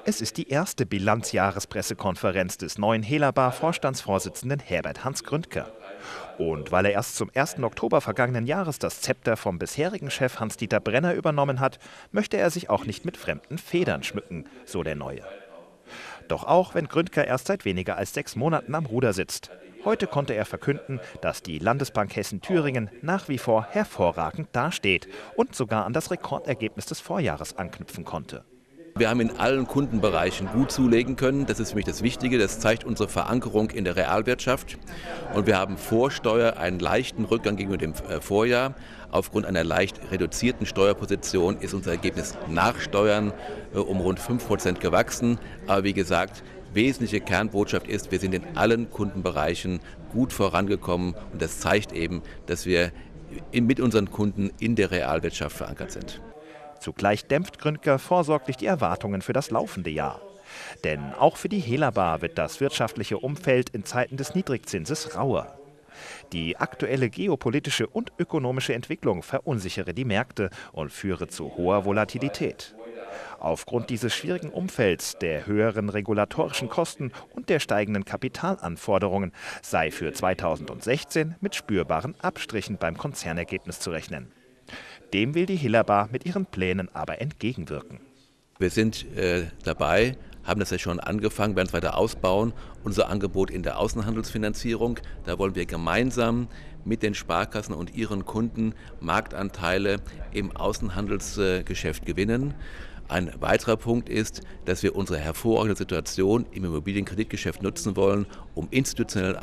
Es ist die erste Bilanzjahrespressekonferenz des neuen Helaba-Vorstandsvorsitzenden Herbert Hans Gründker. Und weil er erst zum 1. Oktober vergangenen Jahres das Zepter vom bisherigen Chef Hans-Dieter Brenner übernommen hat, möchte er sich auch nicht mit fremden Federn schmücken, so der Neue. Doch auch wenn Gründker erst seit weniger als 6 Monaten am Ruder sitzt. Heute konnte er verkünden, dass die Landesbank Hessen-Thüringen nach wie vor hervorragend dasteht und sogar an das Rekordergebnis des Vorjahres anknüpfen konnte. Wir haben in allen Kundenbereichen gut zulegen können. Das ist für mich das Wichtige. Das zeigt unsere Verankerung in der Realwirtschaft. Und wir haben vor Steuer einen leichten Rückgang gegenüber dem Vorjahr. Aufgrund einer leicht reduzierten Steuerposition ist unser Ergebnis nach Steuern um rund 5% gewachsen. Aber wie gesagt, wesentliche Kernbotschaft ist, wir sind in allen Kundenbereichen gut vorangekommen. Und das zeigt eben, dass wir mit unseren Kunden in der Realwirtschaft verankert sind. Zugleich dämpft Gründker vorsorglich die Erwartungen für das laufende Jahr. Denn auch für die Helaba wird das wirtschaftliche Umfeld in Zeiten des Niedrigzinses rauer. Die aktuelle geopolitische und ökonomische Entwicklung verunsichere die Märkte und führe zu hoher Volatilität. Aufgrund dieses schwierigen Umfelds, der höheren regulatorischen Kosten und der steigenden Kapitalanforderungen sei für 2016 mit spürbaren Abstrichen beim Konzernergebnis zu rechnen. Dem will die Helaba mit ihren Plänen aber entgegenwirken. Wir sind dabei, haben das ja schon angefangen, werden es weiter ausbauen, unser Angebot in der Außenhandelsfinanzierung. Da wollen wir gemeinsam mit den Sparkassen und ihren Kunden Marktanteile im Außenhandelsgeschäft gewinnen. Ein weiterer Punkt ist, dass wir unsere hervorragende Situation im Immobilienkreditgeschäft nutzen wollen, um institutionellen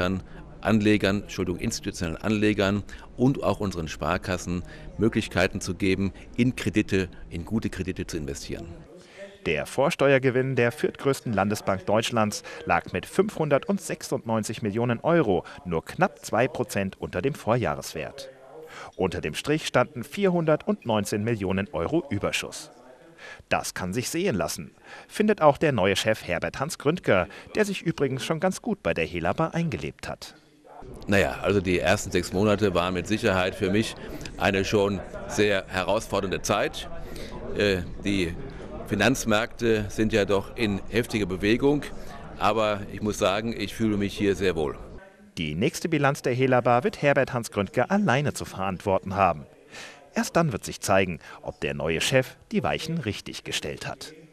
institutionellen Anlegern und auch unseren Sparkassen Möglichkeiten zu geben, in gute Kredite zu investieren. Der Vorsteuergewinn der viertgrößten Landesbank Deutschlands lag mit 596 Millionen Euro nur knapp 2% unter dem Vorjahreswert. Unter dem Strich standen 419 Millionen Euro Überschuss. Das kann sich sehen lassen, findet auch der neue Chef Herbert Hans Gründker, der sich übrigens schon ganz gut bei der Helaba eingelebt hat. Naja, also die ersten 6 Monate waren mit Sicherheit für mich eine schon sehr herausfordernde Zeit. Die Finanzmärkte sind ja doch in heftiger Bewegung, aber ich muss sagen, ich fühle mich hier sehr wohl. Die nächste Bilanz der Helaba wird Herbert Hans Gründker alleine zu verantworten haben. Erst dann wird sich zeigen, ob der neue Chef die Weichen richtig gestellt hat.